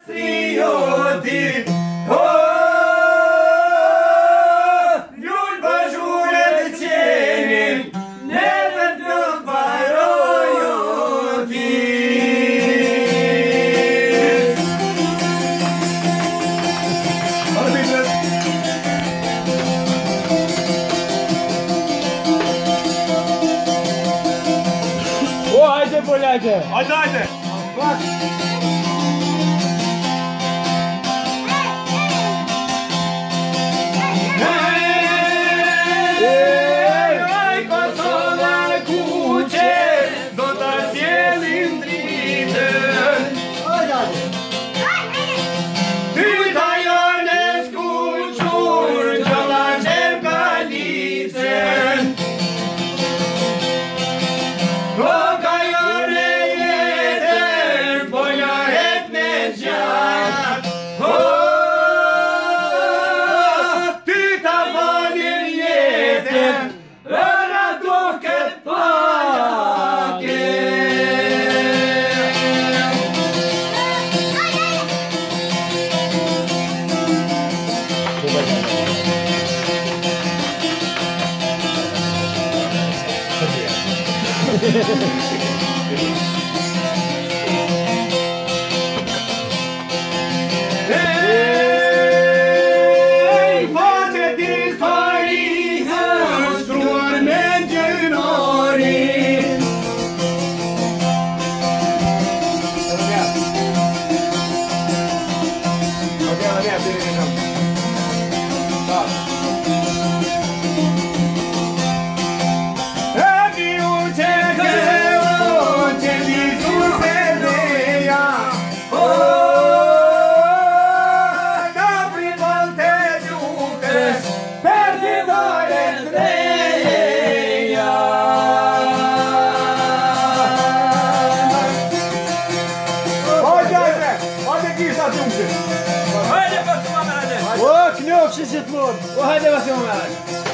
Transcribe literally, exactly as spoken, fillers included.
Strioti, oh, Ljulba žure cijenim, nevedno parojoti. O, hajde Poljake! Hajde, hajde! Bak! Hej, faceți sfării, struar merge în ori. Haide, bă, să mă merge! O, Knioc și Zitlor! O, haide, bă, să mă merge!